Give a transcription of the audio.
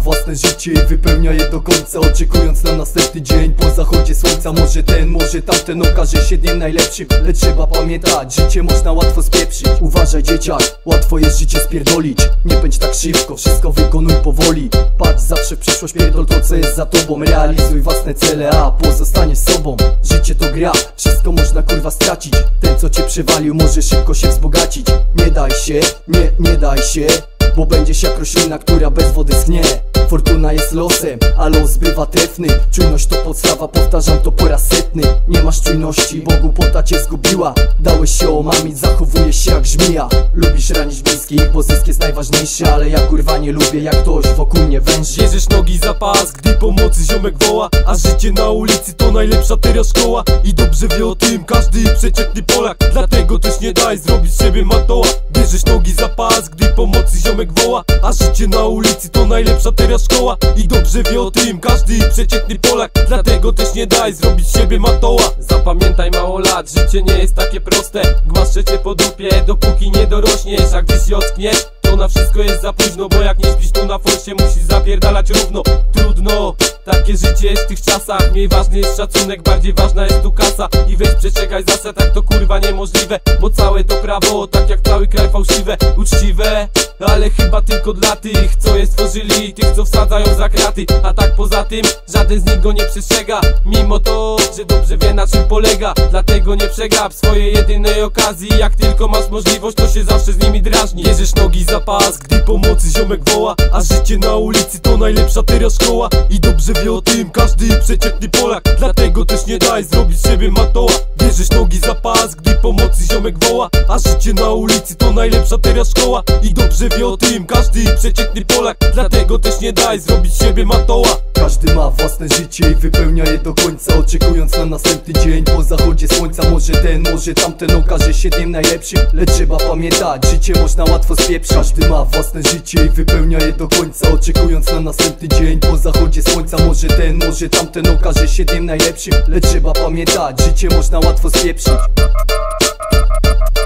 własne życie i wypełnia je do końca, oczekując na następny dzień po zachodzie słońca. Może ten, może tamten okaże się dniem najlepszym, lecz trzeba pamiętać, życie można łatwo spieprzyć. Uważaj dzieciak, łatwo jest życie spierdolić. Nie pędź tak szybko, wszystko wykonuj powoli. Patrz zawsze w przyszłość, pierdol to co jest za tobą. Realizuj własne cele, a pozostaniesz sobą. Życie to gra, wszystko można kurwa stracić. Ten co cię przywalił może szybko się wzbogacić. Nie daj się, nie daj się, bo będziesz jak roślina, która bez wody schnie. Fortuna jest losem, a los bywa trefny. Czujność to podstawa, powtarzam to po raz setny. Nie masz czujności, bo głupota cię zgubiła. Dałeś się omamić, zachowujesz się jak żmija. Lubisz ranić bliskich, bo zysk jest najważniejszy. Ale ja kurwa nie lubię, jak ktoś wokół mnie węży. Bierzesz nogi za pas, gdy pomocy ziomek woła. A życie na ulicy to najlepsza teraz szkoła. I dobrze wie o tym każdy przeciętny Polak. Dlatego też nie daj zrobić siebie matoła. Bierzesz nogi za pas, gdy pomocy ziomek woła. A życie na ulicy to najlepsza teraz szkoła. I dobrze wie o tym każdy przeciętny Polak. Dlatego też nie daj zrobić siebie matoła. Zapamiętaj mało lat, życie nie jest takie proste. Głaszczę cię po dupie, dopóki nie dorośniesz. A gdy się ockniesz, to na wszystko jest za późno. Bo jak nie śpisz tu na forsie, musisz zapierdalać równo. Trudno, takie życie jest w tych czasach. Mniej ważny jest szacunek, bardziej ważna jest tu kasa. I weź przestrzegaj zasad, tak to kurwa niemożliwe. Bo całe to prawo, tak jak cały kraj fałszywe. Uczciwe, ale chyba tylko dla tych, co je stworzyli, tych co wsadzają za kraty. A tak poza tym, żaden z nich go nie przestrzega. Mimo to, że dobrze wie na czym polega. Dlatego nie przegap swojej jedynej okazji. Jak tylko masz możliwość, to się zawsze z nimi drażni. Bierzesz nogi za pas, gdy pomocy ziomek woła. A życie na ulicy to najlepsza teraz szkoła. I dobrze wie o tym każdy przeciętny Polak. Dlatego też nie daj zrobić siebie matoła. Bierzesz nogi za pas, gdy pomocy ziomek woła. A życie na ulicy to najlepsza teraz szkoła. I dobrze wie o tym każdy przeciętny Polak. Dlatego też nie daj zrobić siebie matoła. Każdy ma własne życie i wypełnia je do końca, oczekując na następny dzień po zachodzie słońca. Może ten, może tamten okaże się dniem najlepszym, lecz trzeba pamiętać, życie można łatwo spieprzyć. Każdy ma własne życie i wypełnia je do końca, oczekując na następny dzień po zachodzie słońca. Może ten, może tamten okaże się dniem najlepszym, lecz trzeba pamiętać, życie można łatwo spieprzyć.